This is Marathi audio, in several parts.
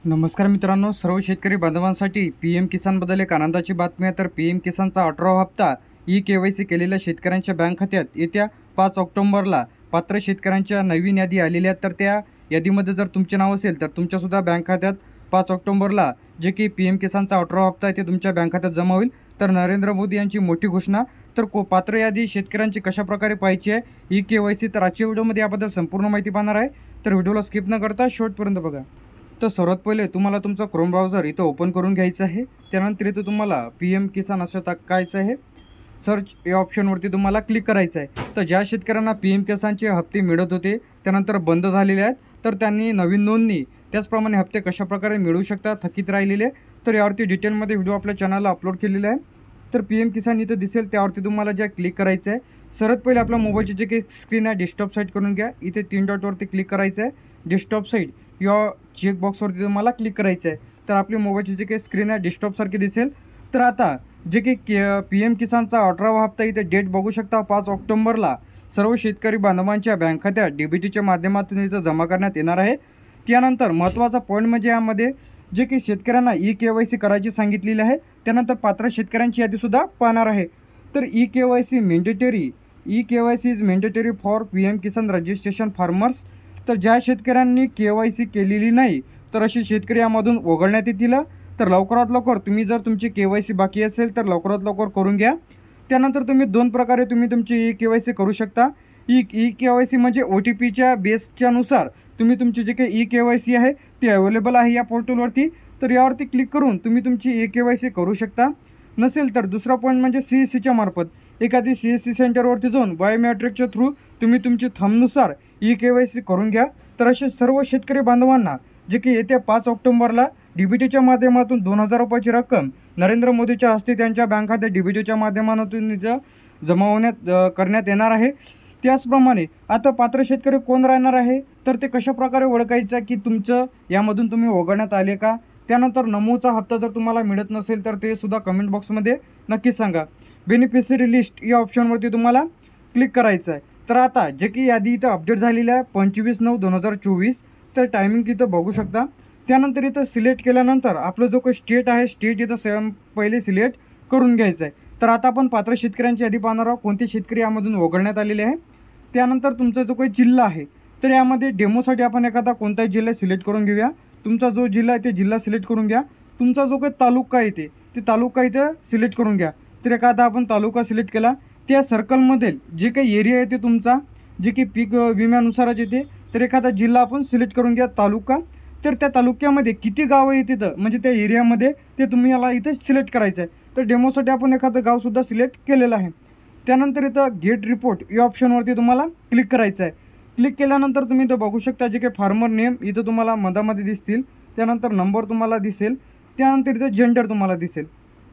नमस्कार मित्रांनो, सर्व शेतकरी बांधवांसाठी पीएम किसानबद्दल एक आनंदाची बातमी आहे। तर पीएम किसानचा 18वा हप्ता ई-केवायसी केलेल्या शेतकऱ्यांच्या बँक खात्यात येत्या 5 ऑक्टोबरला पात्र शेतकऱ्यांच्या नवीन यादी आलेल्या आहेत। तर त्या यादीमध्ये जर तुमचे नाव असेल तर तुमच्यासुद्धा बँक खात्यात 5 ऑक्टोबरला जे की पीएम किसानचा 18वा हप्ता आहे ते तुमच्या बँक खात्यात जमा होईल। तर नरेंद्र मोदी यांची मोठी घोषणा। तर पात्र यादी शेतकऱ्यांची कशाप्रकारे पाहायची आहे ई-केवायसी, तर आजच्या व्हिडिओमध्ये याबद्दल संपूर्ण माहिती पाहणार आहे। तर व्हिडिओला स्किप न करता शेवटपर्यंत बघा। तर सर्वात पहिले तुम्हाला तुमचा क्रोम ब्राउझर इथं ओपन करून घ्यायचं आहे। त्यानंतर इथं तुम्हाला पीएम किसान असं टाकायचं आहे। सर्च या ऑप्शनवरती तुम्हाला क्लिक करायचं आहे। तर ज्या शेतकऱ्यांना पीएम किसानचे हप्ते मिळत होते त्यानंतर बंद झालेले आहेत, तर त्यांनी नवीन नोंदणी त्याचप्रमाणे हप्ते कशाप्रकारे मिळू शकतात थकीत राहिलेले, तर यावरती डिटेलमध्ये व्हिडिओ आपल्या चॅनलला अपलोड केलेला आहे। तर पीएम किसान इथं दिसेल त्यावरती तुम्हाला ज्या क्लिक करायचं आहे। सर्वात पहिले आपल्या मोबाईलची जे काही स्क्रीन आहे डेस्कटॉप साईड करून घ्या। इथे 3 डॉटवरती क्लिक करायचं आहे। डेस्कटॉप साईड या चेकबॉक्सवरती तुम्हाला क्लिक करायचं आहे। तर आपली मोबाईलची जे काही स्क्रीन आहे डेस्कटॉपसारखी दिसेल। तर आता जे काही पीएम किसानचा 18वा हप्ता इथे डेट बघू शकता 5 ऑक्टोबरला सर्व शेतकरी बांधवांच्या बँक खात्यात डीबीटीच्या माध्यमातून इथं जमा करण्यात येणार आहे। त्यानंतर महत्त्वाचा पॉईंट म्हणजे यामध्ये जे काही शेतकऱ्यांना ई-केवायसी करायची सांगितलेली आहे त्यानंतर पात्र शेतकऱ्यांची यादीसुद्धा पाहणार आहे। तर e KYC mandatory e KYC is mandatory for PM Kisan registration farmers. तर ज्या शेतकऱ्यांनी केवायसी केलेली नाही तर असे शेतकरी यामधून वगळण्यात येतील। तर लवकरात लवकर तुम्ही जर तुमची केवायसी बाकी असेल तर लवकरात लवकर करून घ्या। त्यानंतर तुम्ही 2 प्रकारे तुमची ई-केवायसी करू शकता। ई-केवायसी म्हणजे OTPच्या बेसच्यानुसार तुम्ही तुमची जे काही ई-केवायसी आहे ती अवेलेबल आहे या पोर्टलवरती, तर यावरती क्लिक करून तुम्ही तुमची ई-केवायसी करू शकता। नसेल तर दुसरा पॉईंट म्हणजे CSCच्या मार्फत एखादी CSC सेंटरवरती जाऊन बायोमॅट्रिकच्या थ्रू तुम्ही तुमची थंबनुसार ई-केवायसी करून घ्या। तर असे सर्व शेतकरी बांधवांना जे की येत्या 5 ऑक्टोबरला डीबीटीच्या माध्यमातून 2000 रुपयाची रक्कम नरेंद्र मोदीच्या हस्ते त्यांच्या बँक खात्यात डीबीटीच्या माध्यमातून जमा करण्यात येणार आहे। त्याचप्रमाणे आता पात्र शेतकरी कोण राहणार आहे तर ते कशाप्रकारे ओळखायचं की तुमचं यामधून तुम्ही वगळण्यात आले का। त्यानंतर नमूचा हप्ता जर तुम्हाला मिळत नसेल तर ते सुद्धा कमेंट बॉक्समध्ये नक्की सांगा। बेनिफिशरी लिस्ट या ऑप्शनवरती तुम्हाला क्लिक करायचं आहे। तर आता जे की यादी इथं अपडेट झालेली आहे 25/9/2024, तर टायमिंग इथं बघू शकता। त्यानंतर इथं सिलेक्ट केल्यानंतर आपलं जो काही स्टेट आहे स्टेट इथं पहिले सिलेक्ट करून घ्यायचं आहे। तर आता आपण पात्र शेतकऱ्यांची यादी पाहणार आहोत कोणते शेतकरी यामधून वगळण्यात आलेले आहे। त्यानंतर तुमचा जो काही जिल्हा आहे तर यामध्ये डेमोसाठी आपण एखादा कोणताही जिल्हा सिलेक्ट करून घेऊया। तुमचा जो जिल्हा आहे ते जिल्हा सिलेक्ट करून घ्या। तुमचा जो काही तालुका येते ते तालुका इथं सिलेक्ट करून घ्या। तर एखादा आपण तालुका सिलेक्ट केला, त्या सर्कलमधील जे काही एरिया येते तुमचा जे की पीक विम्यानुसारच येते, तर एखादा जिल्हा आपण सिलेक्ट करून घ्या तालुका। तर त्या तालुक्यामध्ये किती गावं येते तर म्हणजे त्या एरियामध्ये ते तुम्ही याला इथं सिलेक्ट करायचं आहे। तर डेमोसाठी आपण एखादं गावसुद्धा सिलेक्ट केलेलं आहे। त्यानंतर इथं गेट रिपोर्ट या ऑप्शनवरती तुम्हाला क्लिक करायचं आहे। क्लिक केल्यानंतर तुम्ही इथं बघू शकता जे काही फार्मर नेम इथं तुम्हाला मधामध्ये दिसतील, त्यानंतर नंबर तुम्हाला दिसेल, त्यानंतर इथं जेंडर तुम्हाला दिसेल।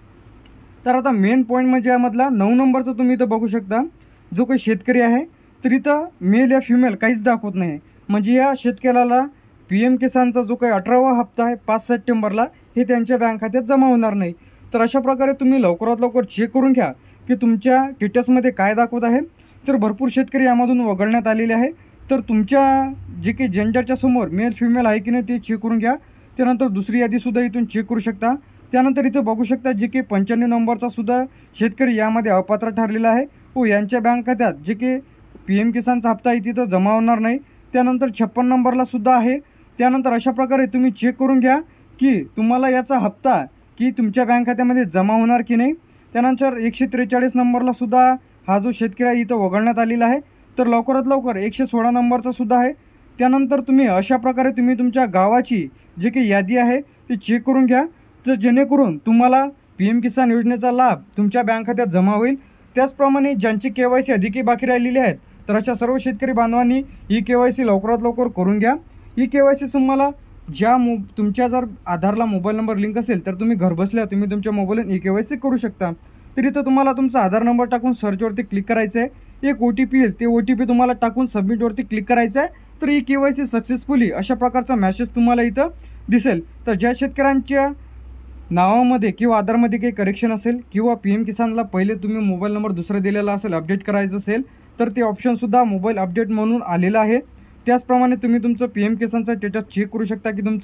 तर आता मेन पॉईंट म्हणजे यामधला 9 नंबरचं तुम्ही इथं बघू शकता जो काही शेतकरी आहे तर इथं मेल या फिमेल काहीच दाखवत नाही, म्हणजे या शेतकऱ्याला पीएम किसानचा जो काही 18वा हप्ता आहे 5 सप्टेंबरला हे त्यांच्या बँक खात्यात जमा होणार नाही। तर अशा प्रकारे तुम्ही लवकरात लवकर चेक करून घ्या की तुमच्या स्टेटसमध्ये काय दाखवत आहे। तर भरपूर शेतकरी यामधून वगळण्यात आलेले आहे। तर तुमच्या जे काही जेंडरच्या समोर मेल फिमेल आहे की नाही ते चेक करून घ्या। त्यानंतर दुसरी यादीसुद्धा इथून चेक करू शकता। त्यानंतर इथं बघू शकता जे की 95 नंबरचा सुद्धा शेतकरी यामध्ये अपात्र ठरलेला आहे व यांच्या बँक खात्यात जे की पीएम किसानचा हप्ता आहे तिथं जमा होणार नाही। त्यानंतर 56 नंबरला सुद्धा आहे। त्यानंतर अशा प्रकारे तुम्ही चेक करून घ्या की तुम्हाला याचा हप्ता की तुमच्या बँक खात्यामध्ये जमा होणार की नाही। त्यानंतर 143 नंबरला सुद्धा हा जो शेतकरी आहे इथं वगळण्यात आलेला आहे। तर लवकरात लवकर 116 नंबरचा सुद्धा आहे। त्यानंतर तुम्ही अशा प्रकारे तुम्ही तुमच्या गावाची जे काही यादी आहे ती चेक करून घ्या, तर जेणेकरून तुम्हाला पीएम किसान योजनेचा लाभ तुमच्या बँक खात्यात जमा होईल। त्याचप्रमाणे ज्यांची केवायसी अधिक बाकी राहिलेली आहेत तर अशा सर्व शेतकरी बांधवांनी ही केवायसी लवकरात लवकर करून घ्या। ही केवायसी तुम्हाला तुमच्या जर आधारला मोबाईल नंबर लिंक असेल तर तुम्ही घरबसल्या तुम्ही तुमच्या मोबाईलवरून ई केवायसी करू शकता। तर इथं तुम्हाला तुमचा आधार नंबर टाकून सर्चवरती क्लिक करायचं आहे। एक OTP येईल, ते OTP तुम्हाला टाकून सबमिटवरती क्लिक करायचं आहे। तर ई केवायसी सक्सेसफुली अशा प्रकारचा मेसेज तुम्हाला इथं दिसेल। तर ज्या शेतकऱ्यांच्या नावामध्ये किंवा आधारमध्ये काही करेक्शन असेल किंवा पीएम किसानला पहिले तुम्ही मोबाईल नंबर दुसरा दिलेला असेल अपडेट करायचं असेल तर ते ऑप्शनसुद्धा मोबाईल अपडेट म्हणून आलेलं आहे। त्याचप्रमाणे तुम्ही तुमचं पीएम किसानचा स्टेटस चेक करू शकता की तुमचं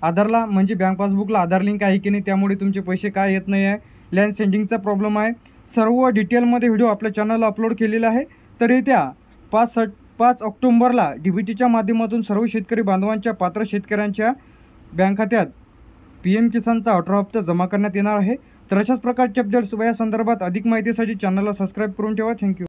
आधारला म्हणजे बँक पासबुकला आधार लिंक आहे की नाही, त्यामुळे तुमचे पैसे काय येत नाही आहे, लँड सेंडिंगचा प्रॉब्लेम आहे, सर्व डिटेलमध्ये व्हिडिओ आपल्या चॅनलला अपलोड केलेला आहे. तर येत्या 5 ऑक्टोंबरला DBTच्या माध्यमातून सर्व शेतकरी बांधवांच्या पात्र शेतकऱ्यांच्या बँक खात्यात PM किसानचा 18 हप्ता जमा करण्यात येणार आहे. तर अशाच प्रकारचे अपडेट्स व या संदर्भात अधिक माहितीसाठी चॅनलला सबस्क्राईब करून ठेवा. थँक्यू.